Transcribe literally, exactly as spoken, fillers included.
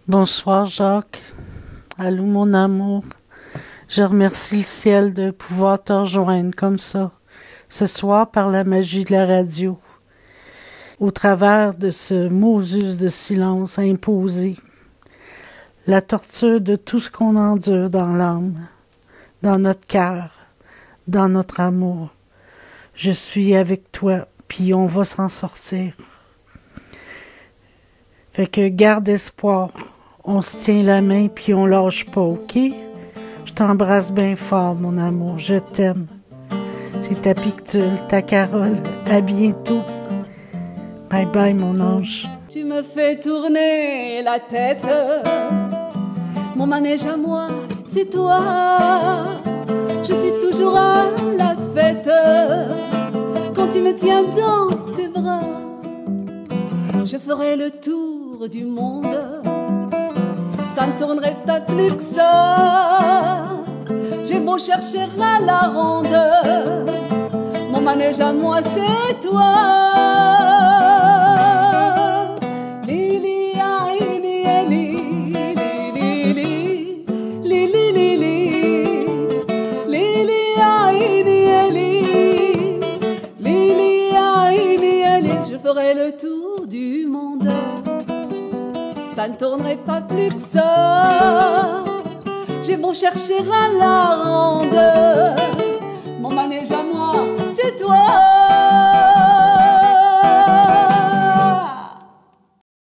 Bonsoir Jacques, allô mon amour, je remercie le ciel de pouvoir te rejoindre comme ça, ce soir par la magie de la radio, au travers de ce Moses de silence imposé, la torture de tout ce qu'on endure dans l'âme, dans notre cœur, dans notre amour. Je suis avec toi, puis on va s'en sortir. Fait que garde espoir. On se tient la main puis on lâche pas, ok? Je t'embrasse bien fort, mon amour. Je t'aime. C'est ta Pictule, ta Carole. À bientôt. Bye bye, mon ange. Tu me fais tourner la tête. Mon manège à moi, c'est toi. Je suis toujours à la fête. Quand tu me tiens dans tes bras, je ferai le tour du monde. Ça ne tournerait pas plus que ça. J'ai beau chercher à la ronde, mon manège à moi c'est toi. Lili, aïni, eli, lili, lili, lili, lili, lili, aïni, eli, lili, aïni, eli. Je ferai le tour du monde. Ça ne tournerait pas plus que ça. J'ai beau chercher à la ronde, mon manège à moi, c'est toi.